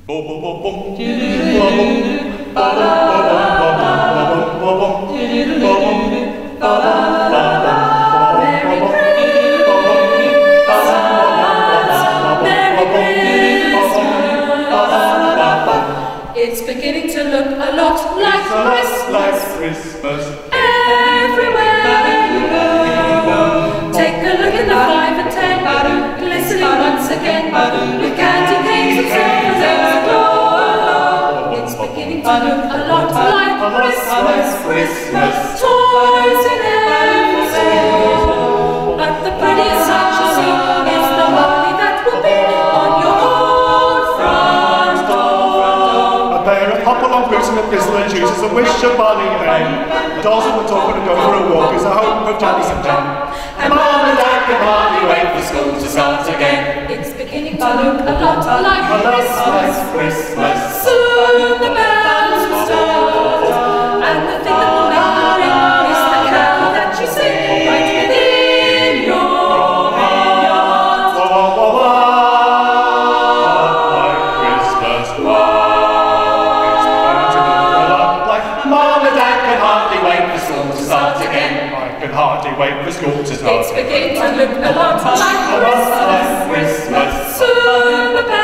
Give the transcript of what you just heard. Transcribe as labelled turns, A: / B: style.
A: It's beginning to look a lot like Christmas. Everywhere you go. Take a look at the 5 and 10, glistening once again, with candy canes and silver aglow. It's beginning to look a lot like Christmas. Toys in every store. But the prettiest sight you see is the holly that will be on your own front door.
B: A pair of hop-along boots and a pistol and shoes is a wish of Barney and Ben. A dozen will talk and go for a walk is a hope of Johnny and Jen.
C: And Mom and Dad can hardly wait for school to start again.
A: It's beginning to look a lot like
C: Christmas.
A: Soon the bells will start, and the thing that will make them ring is the carol that you sing right within your heart.
C: Christmas.
B: Like
C: Mom and Dad can hardly wait for school to start again.
B: I can hardly wait for school to start.
A: It's beginning to look a lot like
C: Christmas.
A: Soon the bells